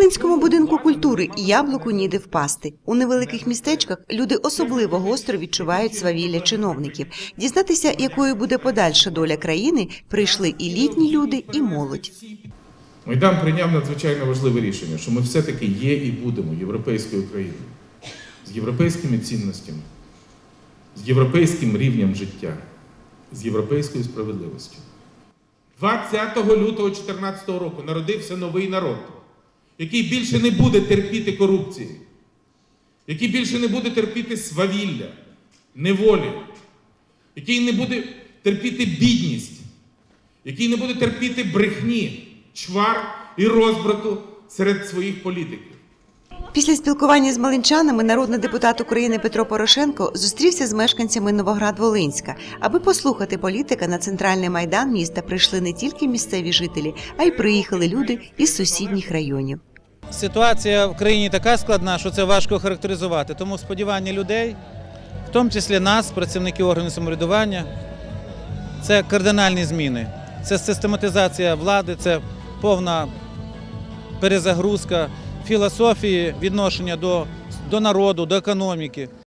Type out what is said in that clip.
Волинському будинку культури яблуку ніде впасти. У невеликих містечках люди особливо гостро відчувають свавілля чиновників. Дізнатися, якою буде подальша доля країни, прийшли і літні люди, і молодь. Майдан прийняв надзвичайно важливе рішення, що ми все-таки є і будемо європейською країною. З європейськими цінностями, з європейським рівнем життя, з європейською справедливістю. 20 лютого 2014 року народився новий народ, який більше не буде терпіти корупції, який більше не буде терпіти свавілля, неволі, який не буде терпіти бідність, який не буде терпіти брехні, чвар і розбрату серед своїх політиків. Після спілкування з малинчанами народний депутат України Петро Порошенко зустрівся з мешканцями Новоград-Волинська. Аби послухати політика, на центральний майдан міста прийшли не тільки місцеві жителі, а й приїхали люди із сусідніх районів. Ситуація в країні така складна, що це важко характеризувати. Тому сподівання людей, в тому числі нас, працівників органів самоврядування, це кардинальні зміни. Це систематизація влади, це повна перезагрузка філософії відношення до народу, до економіки.